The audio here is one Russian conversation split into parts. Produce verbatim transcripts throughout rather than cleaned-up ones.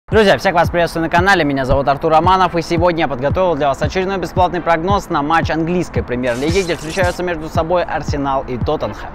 Друзья, всех вас приветствую на канале, меня зовут Артур Романов, и сегодня я подготовил для вас очередной бесплатный прогноз на матч английской премьер-лиги, где встречаются между собой Арсенал и Тоттенхэм.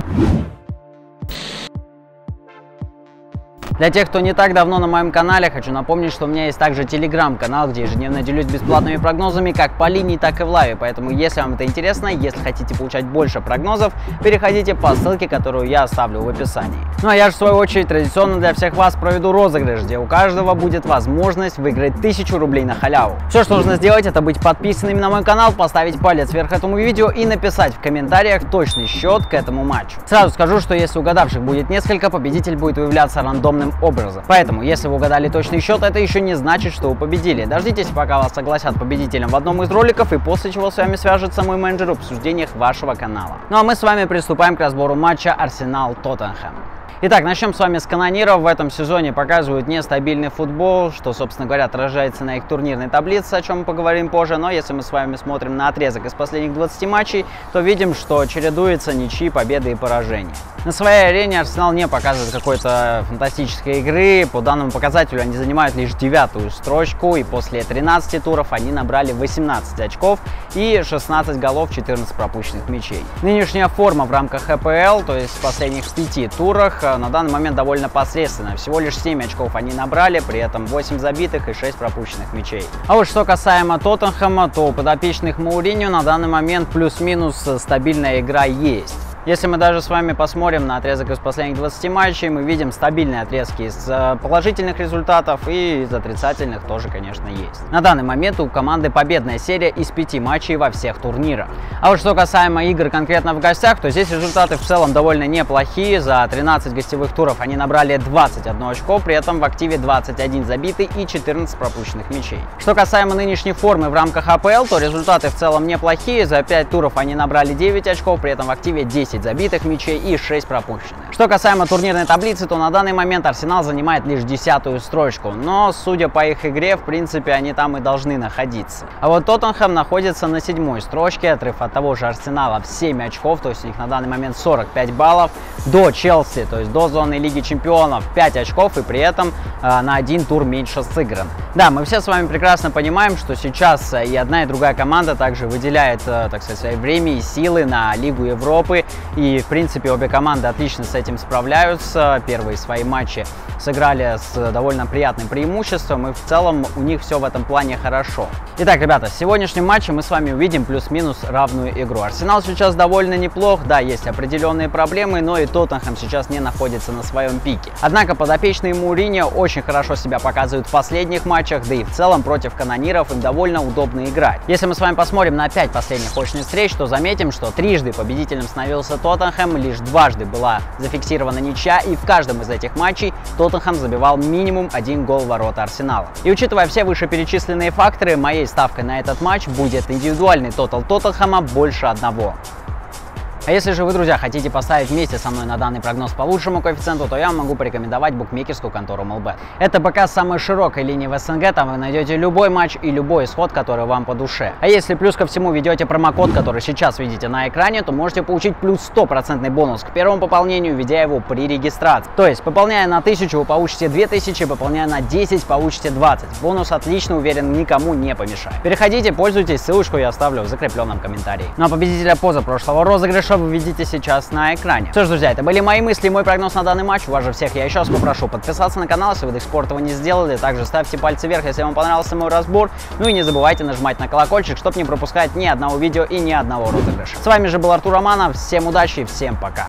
Для тех, кто не так давно на моем канале, хочу напомнить, что у меня есть также телеграм-канал, где ежедневно делюсь бесплатными прогнозами как по линии, так и в лайве. Поэтому, если вам это интересно, если хотите получать больше прогнозов, переходите по ссылке, которую я оставлю в описании. Ну а я же, в свою очередь, традиционно для всех вас проведу розыгрыш, где у каждого будет возможность выиграть тысячу рублей на халяву. Все, что нужно сделать, это быть подписанными на мой канал, поставить палец вверх этому видео и написать в комментариях точный счет к этому матчу. Сразу скажу, что если угадавших будет несколько, победитель будет выявляться рандомным образом. Поэтому, если вы угадали точный счет, это еще не значит, что вы победили. Дождитесь, пока вас согласят победителем в одном из роликов, и после чего с вами свяжется мой менеджер в обсуждениях вашего канала. Ну а мы с вами приступаем к разбору матча Арсенал-Тоттенхэм. Итак, начнем с вами с канониров. В этом сезоне показывают нестабильный футбол, что, собственно говоря, отражается на их турнирной таблице, о чем мы поговорим позже. Но если мы с вами смотрим на отрезок из последних двадцати матчей, то видим, что чередуются ничьи, победы и поражения. На своей арене Арсенал не показывает какой-то фантастической игры. По данному показателю они занимают лишь девятую строчку, и после тринадцати туров они набрали восемнадцать очков и шестнадцать голов, четырнадцать пропущенных мячей. Нынешняя форма в рамках э пэ эл, то есть в последних пяти турах, на данный момент довольно посредственно. Всего лишь семь очков они набрали, при этом восемь забитых и шесть пропущенных мячей. А вот что касаемо Тоттенхэма, то у подопечных Мауриньо на данный момент плюс-минус стабильная игра есть. Если мы даже с вами посмотрим на отрезок из последних двадцати матчей, мы видим стабильные отрезки из положительных результатов, и из отрицательных тоже, конечно, есть. На данный момент у команды победная серия из пяти матчей во всех турнирах. А вот что касаемо игр конкретно в гостях, то здесь результаты в целом довольно неплохие. За тринадцать гостевых туров они набрали двадцать одно очко, при этом в активе двадцать один забитый и четырнадцать пропущенных мячей. Что касаемо нынешней формы в рамках а пэ эл, то результаты в целом неплохие. За пять туров они набрали девять очков, при этом в активе десять забитых мячей и шесть пропущенных. Что касаемо турнирной таблицы, то на данный момент Арсенал занимает лишь десятую строчку, но судя по их игре, в принципе, они там и должны находиться. А вот Тоттенхэм находится на седьмой строчке, отрыв от того же Арсенала в семь очков, то есть у них на данный момент сорок пять баллов, до Челси, то есть до зоны Лиги Чемпионов пять очков, и при этом э, на один тур меньше сыгран. Да, мы все с вами прекрасно понимаем, что сейчас и одна, и другая команда также выделяет, э, так сказать, свое время и силы на Лигу Европы. И, в принципе, обе команды отлично с этим справляются. Первые свои матчи сыграли с довольно приятным преимуществом, и в целом у них все в этом плане хорошо. Итак, ребята, в сегодняшнем матче мы с вами увидим плюс-минус равную игру. Арсенал сейчас довольно неплох, да, есть определенные проблемы, но и Тоттенхэм сейчас не находится на своем пике. Однако подопечные Мауриньо очень хорошо себя показывают в последних матчах, да и в целом против канониров им довольно удобно играть. Если мы с вами посмотрим на пять последних очных встреч, то заметим, что трижды победителем становился Тоттенхэм, лишь дважды была зафиксирована ничья, и в каждом из этих матчей Тоттенхэм забивал минимум один гол в ворота Арсенала. И учитывая все вышеперечисленные факторы, моей ставкой на этот матч будет индивидуальный тотал Тоттенхэма больше одного. А если же вы, друзья, хотите поставить вместе со мной на данный прогноз по лучшему коэффициенту, то я вам могу порекомендовать букмекерскую контору Mulbet. Это ПК с самой широкой линии в эс эн гэ, там вы найдете любой матч и любой исход, который вам по душе. А если плюс ко всему ведете промокод, который сейчас видите на экране, то можете получить плюс сто процентов бонус к первому пополнению, введя его при регистрации. То есть, пополняя на тысячу, вы получите две тысячи, пополняя на десять, получите двадцать. Бонус отлично, уверен, никому не помешает. Переходите, пользуйтесь, ссылочку я оставлю в закрепленном комментарии. Ну а победителя позапрошлого розыгрыша вы видите сейчас на экране. Что ж, друзья, это были мои мысли и мой прогноз на данный матч. У вас же всех я еще раз попрошу подписаться на канал, если вы до сих пор этого не сделали. Также ставьте пальцы вверх, если вам понравился мой разбор. Ну и не забывайте нажимать на колокольчик, чтобы не пропускать ни одного видео и ни одного розыгрыша. С вами же был Артур Романов. Всем удачи и всем пока.